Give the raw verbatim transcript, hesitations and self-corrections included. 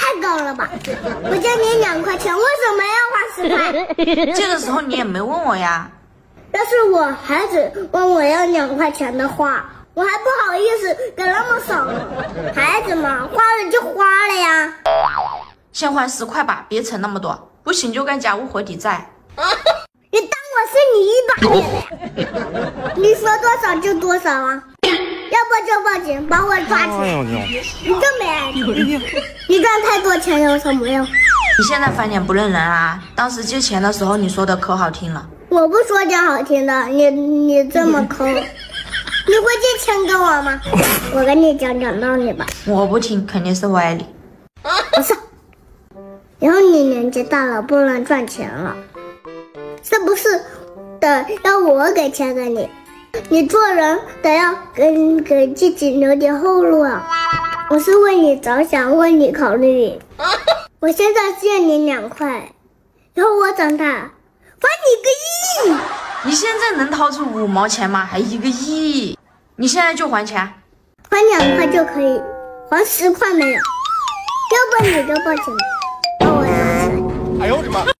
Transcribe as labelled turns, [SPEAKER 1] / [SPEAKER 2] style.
[SPEAKER 1] 太高了吧？我借你两块钱，为什么要花十块？
[SPEAKER 2] 借的时候你也没问我呀。
[SPEAKER 1] 要是我孩子问我要两块钱的话，我还不好意思给那么少呢。孩子嘛，花了就花了呀。
[SPEAKER 2] 先还十块吧，别存那么多，不行就干家务活抵债。
[SPEAKER 1] 你当我是你一把脸？你说多少就多少啊！要不就报警把我抓起来。你这没爱心，你赚太多钱有什么用？
[SPEAKER 2] 你现在翻脸不认人啊？当时借钱的时候你说的可好听了。
[SPEAKER 1] 我不说点好听的，你你这么抠，你会借钱给我吗？我跟你讲讲道理吧。
[SPEAKER 2] 我不听，肯定是歪理。
[SPEAKER 1] 不是，以后你年纪大了，不能赚钱了，是不是得要我给钱给你？你做人得要给给自己留点后路啊！我是为你着想，为你考虑。我现在借你两块，以后我长大还你个亿。
[SPEAKER 2] 你现在能掏出五毛钱吗？还一个亿？你现在就还钱？
[SPEAKER 1] 还两块就可以，还十块没有？要不你就报警，把我抓起来。哎呦我的妈！